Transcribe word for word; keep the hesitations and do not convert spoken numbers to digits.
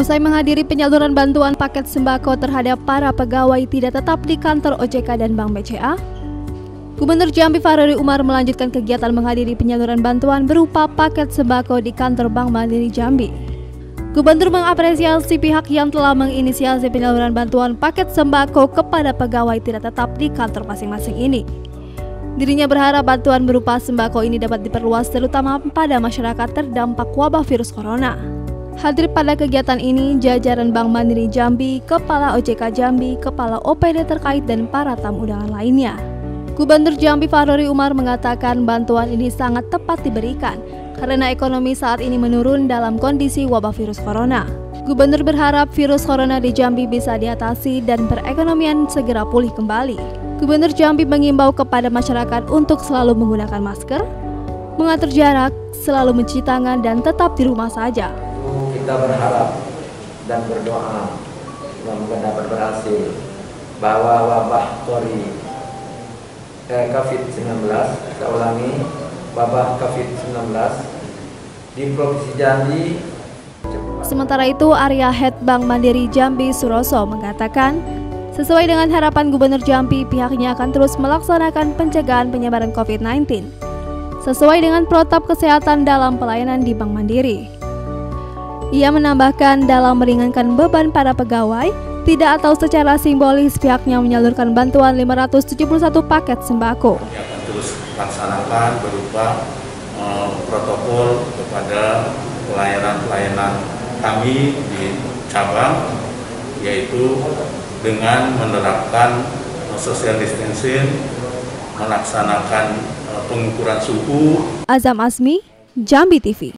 Usai menghadiri penyaluran bantuan paket sembako terhadap para pegawai tidak tetap di kantor O J K dan Bank B C A, Gubernur Jambi Fahrori Umar melanjutkan kegiatan menghadiri penyaluran bantuan berupa paket sembako di kantor Bank Mandiri Jambi. Gubernur mengapresiasi pihak yang telah menginisiasi penyaluran bantuan paket sembako kepada pegawai tidak tetap di kantor masing-masing ini. Dirinya berharap bantuan berupa sembako ini dapat diperluas terutama pada masyarakat terdampak wabah virus corona. Hadir pada kegiatan ini jajaran Bank Mandiri Jambi, Kepala O J K Jambi, Kepala O P D terkait dan para tamu undangan lainnya. Gubernur Jambi Fahrori Umar mengatakan bantuan ini sangat tepat diberikan karena ekonomi saat ini menurun dalam kondisi wabah virus corona. Gubernur berharap virus corona di Jambi bisa diatasi dan perekonomian segera pulih kembali. Gubernur Jambi mengimbau kepada masyarakat untuk selalu menggunakan masker, mengatur jarak, selalu mencuci tangan dan tetap di rumah saja. Kita berharap dan berdoa semoga dapat berhasil bahwa wabah kori eh, COVID sembilan belas, saya ulangi, wabah COVID sembilan belas di Provinsi Jambi. Sementara itu, Area Head Bank Mandiri Jambi Suroso mengatakan, sesuai dengan harapan Gubernur Jambi, pihaknya akan terus melaksanakan pencegahan penyebaran COVID sembilan belas sesuai dengan protap kesehatan dalam pelayanan di Bank Mandiri. Ia menambahkan dalam meringankan beban para pegawai, tidak atau secara simbolis pihaknya menyalurkan bantuan lima ratus tujuh puluh satu paket sembako. Kami akan terus laksanakan berupa uh, protokol kepada pelayanan-pelayanan kami di cabang, yaitu dengan menerapkan uh, social distancing, melaksanakan uh, pengukuran suhu. Azam Asmi, Jambi T V.